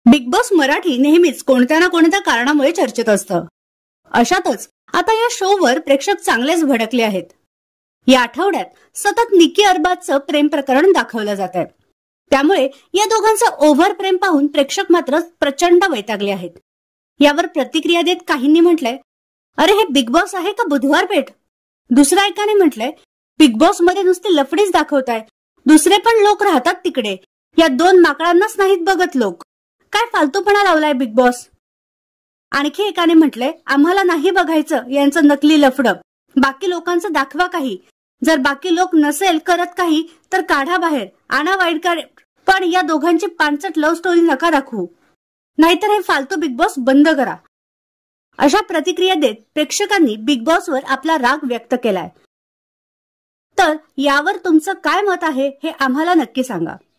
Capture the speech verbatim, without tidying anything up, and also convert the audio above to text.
Big boss Marathi नेहमीच कोणत्या ना कोणत्या कारणामुळे चर्चेत असतं. अशातच आता या शोवर प्रेक्षक चांगलेच भडकले आहेत. या आठवड्यात सतत निकी अरबाजचं प्रेम प्रकरण दाखवलं जात आहे. त्यामुळे या दोघांचं ओव्हर प्रेम पाहून प्रेक्षक मात्र प्रचंड वैतागले आहेत. यावर प्रतिक्रिया देत काहींनी म्हटलंय, अरे हे बिग बॉस आहे का बुधवार पेठ? दुसऱ्या एकाने म्हटलंय, बिग बॉस मध्ये नुसते लफडीच दाखवताय, दुसरे पण लोक राहतात तिकडे, या दोन माकडांनाच नाहीत बघत लोक, काय फालतूपणा लावलाय बिग बॉस. आणखी एकाने म्हटलंय, आम्हाला नाही बघायचं यांचं नकली लफडं, बाकी लोकांचं दाखवा काही, जर बाकी लोक नसेल करत काही तर काढा बाहेर, आणा वाईड कार्ड, पण या दोघांची पांचट लव्ह स्टोरी नका दाखवू, नाहीतर हे फालतू बिग बॉस बंद करा. अशा प्रतिक्रिया देत प्रेक्षकांनी बिग बॉसवर आपला राग व्यक्त केलाय. तर यावर तुमचं काय मत आहे हे आम्हाला नक्की सांगा.